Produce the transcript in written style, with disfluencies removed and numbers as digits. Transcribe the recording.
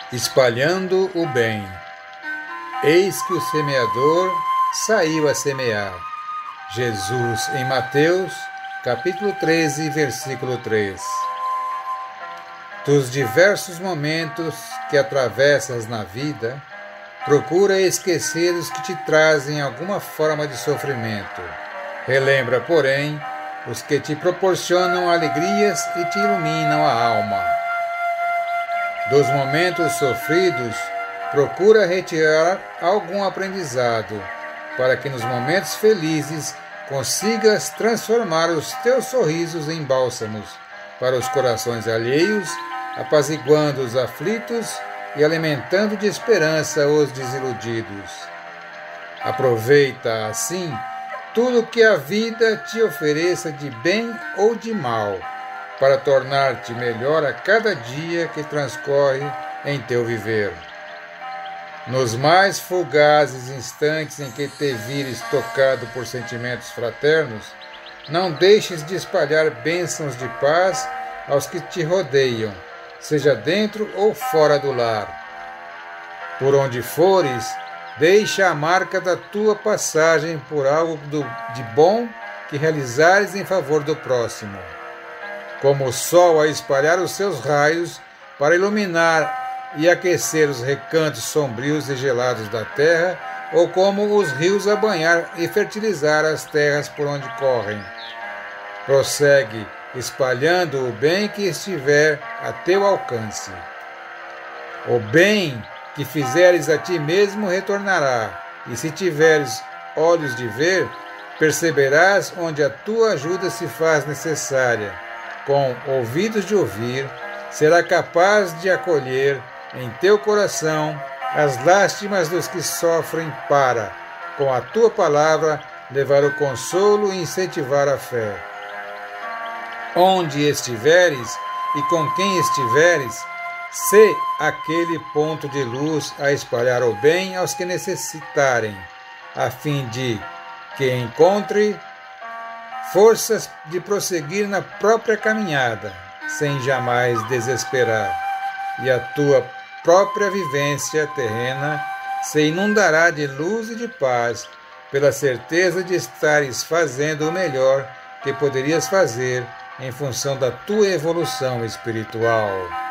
Espalhando o bem. Eis que o semeador saiu a semear. Jesus em Mateus, capítulo 13, versículo 3. Dos diversos momentos que atravessas na vida, procura esquecer os que te trazem alguma forma de sofrimento. Relembra, porém, os que te proporcionam alegrias e te iluminam a alma. Dos momentos sofridos, procura retirar algum aprendizado, para que nos momentos felizes consigas transformar os teus sorrisos em bálsamos para os corações alheios, apaziguando os aflitos e alimentando de esperança os desiludidos. Aproveita, assim, tudo que a vida te ofereça de bem ou de mal, para tornar-te melhor a cada dia que transcorre em teu viver. Nos mais fugazes instantes em que te vires tocado por sentimentos fraternos, não deixes de espalhar bênçãos de paz aos que te rodeiam, seja dentro ou fora do lar. Por onde fores, deixa a marca da tua passagem por algo de bom que realizares em favor do próximo. Como o sol a espalhar os seus raios para iluminar e aquecer os recantos sombrios e gelados da terra, ou como os rios a banhar e fertilizar as terras por onde correm. Prossegue, espalhando o bem que estiver a teu alcance. O bem que fizeres a ti mesmo retornará, e se tiveres olhos de ver, perceberás onde a tua ajuda se faz necessária. Com ouvidos de ouvir, será capaz de acolher em teu coração as lástimas dos que sofrem para, com a tua palavra, levar o consolo e incentivar a fé. Onde estiveres e com quem estiveres, sê aquele ponto de luz a espalhar o bem aos que necessitarem, a fim de que encontre forças de prosseguir na própria caminhada, sem jamais desesperar, e a tua própria vivência terrena se inundará de luz e de paz, pela certeza de estares fazendo o melhor que poderias fazer em função da tua evolução espiritual.